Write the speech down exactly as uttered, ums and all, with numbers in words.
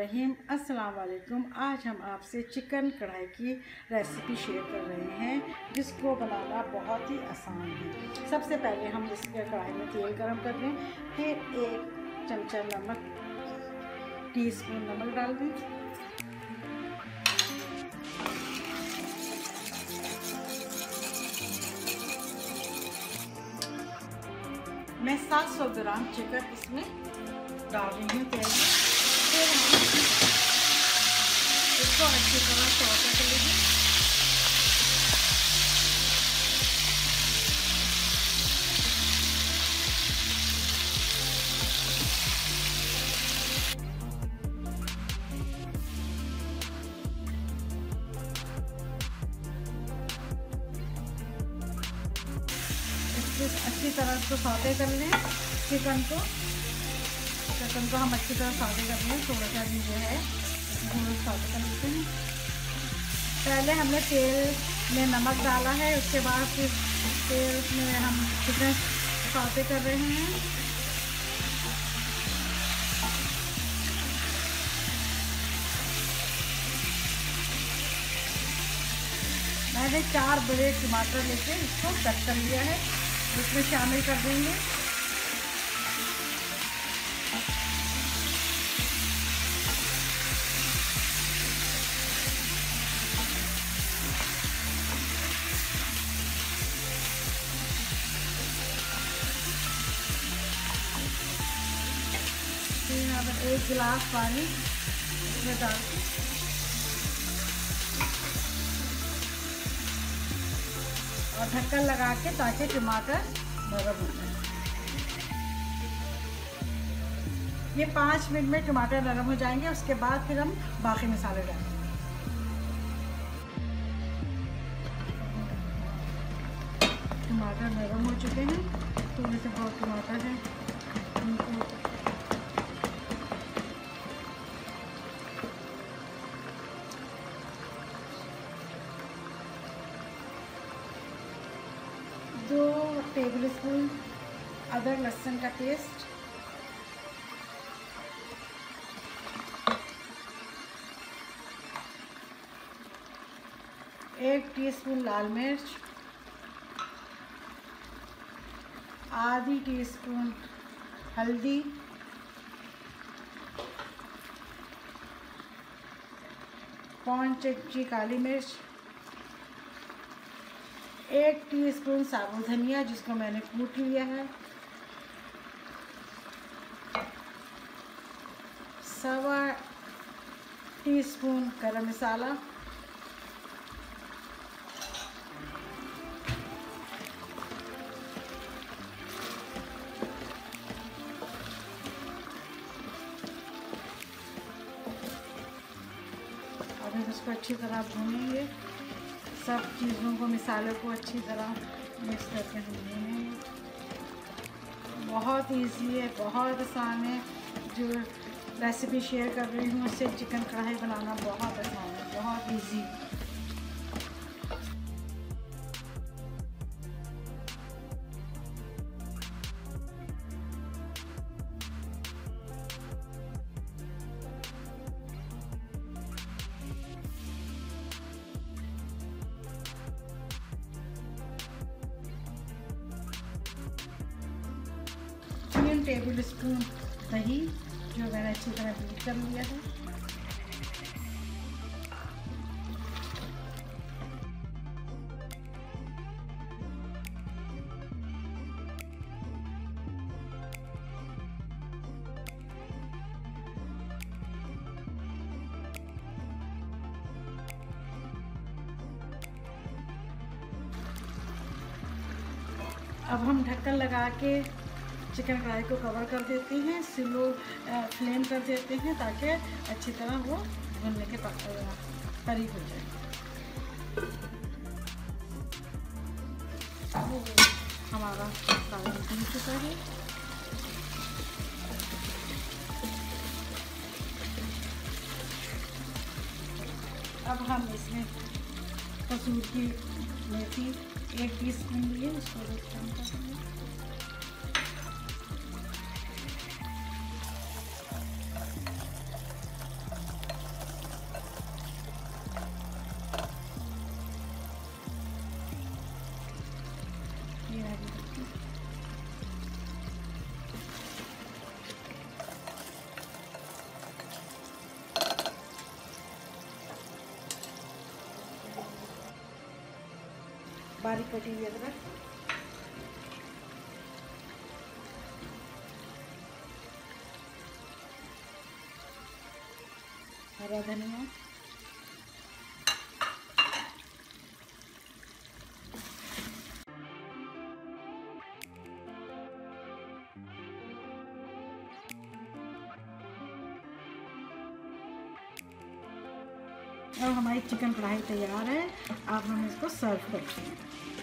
रहीम अस्सलाम वालेकुम। आज हम आपसे चिकन कढ़ाई की रेसिपी शेयर कर रहे हैं जिसको बनाना बहुत ही आसान है। सबसे पहले हम इसके कढ़ाई में तेल गरम कर लें, फिर एक चमचा नमक टीस्पून नमक डाल दें। मैं सात सौ ग्राम चिकन इसमें डाल रही हूँ तेल में। फिर हम इसको अच्छी तरह सौटे कर लेंगे। अच्छी तरह इसको सौटे कर लें। चिकन को चिकन को हम अच्छी तरह सौटे कर लें। थोड़ा सा भी जो है हम सौटे कर लेते हैं। पहले हमने तेल में नमक डाला है, उसके बाद फिर तेल में हम चिकन सौटे कर रहे हैं। मैंने चार बड़े टमाटर लेके इसको कट कर लिया है, इसमें शामिल कर देंगे। फिर यहाँ पर एक गिलास पानी इसमें डाल के और ढक्कन लगा के ताकि टमाटर नरम हो जाए। ये पाँच मिनट में टमाटर नरम हो जाएंगे, उसके बाद फिर हम बाकी मसाले डालेंगे। टमाटर नरम हो चुके हैं, थोड़े से बहुत टमाटर है उनको दो टेबल स्पून अदरक लहसुन का पेस्ट, एक टीस्पून लाल मिर्च, आधी टीस्पून हल्दी, पौन चमची काली मिर्च, एक टीस्पून साबुत धनिया जिसको मैंने कूट लिया है, सवा टीस्पून गरम मसाला, अब इसको अच्छी तरह भूनेंगे। सब चीज़ों को, मिसालों को अच्छी तरह मिक्स करके भूनेंगे। बहुत इजी है, बहुत आसान है। जो रेसिपी शेयर कर रही हूँ उससे चिकन कढ़ाई बनाना बहुत आसान है, बहुत इजी। तीन टेबल स्पून दही जो मैंने अच्छी तरह बीट कर लिया है। अब हम ढक्कन लगा के चिकन कढ़ाई को कवर कर देते हैं, स्लो फ्लेम कर देते हैं ताकि अच्छी तरह वो भुनने के करीब हो जाए। हमारा मसाला भुन चुका है। अब हम इसमें कसूर की मेथी एक टीस्पून लिए, उसको कम कर देंगे। बारीक कटी हुई अदरक, हरा धनिया, अब हमारी चिकन कढ़ाई तैयार है। अब हम इसको सर्व करते हैं।